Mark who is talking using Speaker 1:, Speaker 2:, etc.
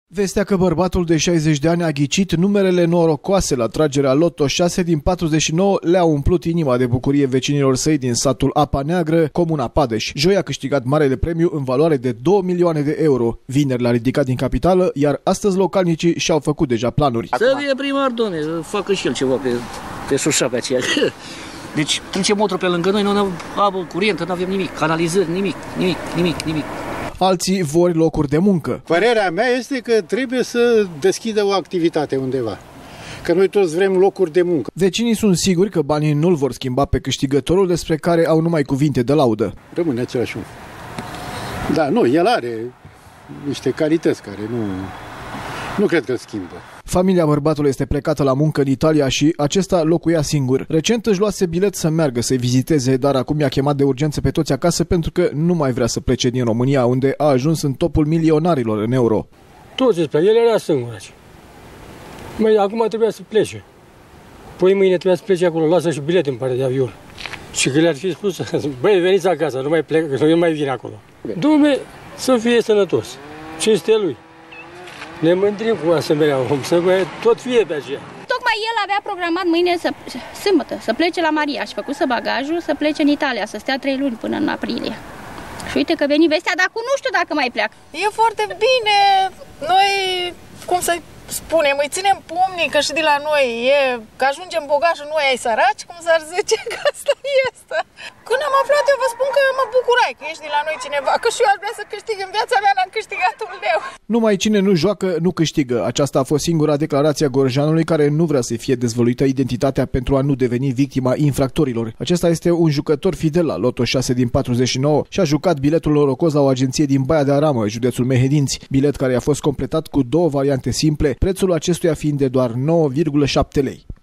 Speaker 1: Vestea că bărbatul de 60 de ani a ghicit numerele norocoase la tragerea Loto 6 din 49 le-a umplut inima de bucurie vecinilor săi din satul Apa Neagră, comuna Padeș. Joi a câștigat marele premiu în valoare de 2 milioane de euro. Vineri l-a ridicat din capitală, iar astăzi localnicii și-au făcut deja planuri.
Speaker 2: Să fie primar, doamne, să facă și el ceva pe sușa pe aceea. Deci trece motorul pe lângă noi, nu avem apă curentă, nu avem nimic, canalizări, nimic.
Speaker 1: Alții vor locuri de muncă.
Speaker 3: Părerea mea este că trebuie să deschidă o activitate undeva, că noi toți vrem locuri de muncă.
Speaker 1: Vecinii sunt siguri că banii nu-l vor schimba pe câștigătorul, despre care au numai cuvinte de laudă.
Speaker 3: Rămâne același om. Da, nu, el are niște calități care nu cred că îl schimbă.
Speaker 1: Familia bărbatului este plecată la muncă în Italia și acesta locuia singur. Recent își luase bilet să meargă să-i viziteze, dar acum i-a chemat de urgență pe toți acasă pentru că nu mai vrea să plece din România, unde a ajuns în topul milionarilor în euro.
Speaker 4: Toți îți plec, el era singur aici. Măi, acum trebuia să plece. Păi mâine trebuia să plece acolo, lasă și bilet în partea de avion. Și că le-ar fi spus, băi, veniți acasă, nu mai plec, nu mai vin acolo. Dom'le, să fie sănătos, cinste lui. Ne mândrim cu asemenea om, să tot fie pe aceea.
Speaker 5: Tocmai el avea programat mâine, sâmbătă, să plece la Maria și făcuse bagajul să plece în Italia, să stea 3 luni până în aprilie. Și uite că veni vestea, dar nu știu dacă mai pleacă.
Speaker 6: E foarte bine, noi, cum să spunem, îi ținem pumnii că și de la noi e, că ajungem bogați și noi ai săraci, cum s-ar zice, că asta este. Când am aflat, eu vă spun că mă bucurai că ești de la noi cineva, că și eu aș vrea să câștig în viața mea, n-am câștigat un leu.
Speaker 1: Numai cine nu joacă, nu câștigă. Aceasta a fost singura declarație a gorjanului, care nu vrea să fie dezvăluită identitatea pentru a nu deveni victima infractorilor. Acesta este un jucător fidel la Loto 6 din 49 și a jucat biletul norocos la o agenție din Baia de Aramă, județul Mehedinți, bilet care a fost completat cu 2 variante simple, prețul acestuia fiind de doar 9,7 lei.